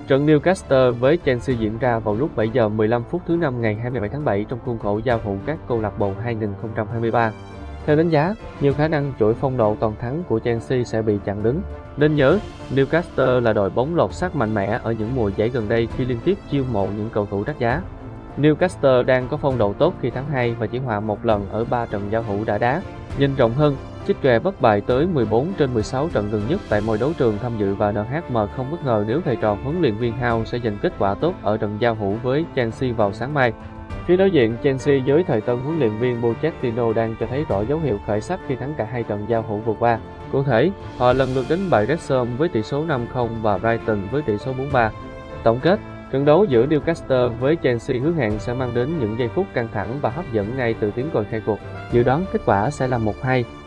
Trận Newcastle với Chelsea diễn ra vào lúc 7 giờ 15 phút thứ Năm ngày 27 tháng 7 trong khuôn khổ giao hữu các câu lạc bộ 2023. Theo đánh giá, nhiều khả năng chuỗi phong độ toàn thắng của Chelsea sẽ bị chặn đứng. Nên nhớ, Newcastle là đội bóng lột xác mạnh mẽ ở những mùa giải gần đây khi liên tiếp chiêu mộ những cầu thủ đắt giá. Newcastle đang có phong độ tốt khi thắng 2 và chỉ hòa 1 lần ở 3 trận giao hữu đã đá. Nhìn rộng hơn, Chilwell bất bại tới 14 trên 16 trận gần nhất tại mọi đấu trường tham dự và NHM không bất ngờ nếu thầy trò huấn luyện viên Howe sẽ giành kết quả tốt ở trận giao hữu với Chelsea vào sáng mai. Phía đối diện, Chelsea với thời tân huấn luyện viên Pochettino đang cho thấy rõ dấu hiệu khởi sắc khi thắng cả hai trận giao hữu vừa qua. Cụ thể, họ lần lượt đánh bại Wrexham với tỷ số 5-0 và Brighton với tỷ số 4-3. Tổng kết, trận đấu giữa Newcastle với Chelsea hứa hẹn sẽ mang đến những giây phút căng thẳng và hấp dẫn ngay từ tiếng còi khai cuộc. Dự đoán kết quả sẽ là 1-2.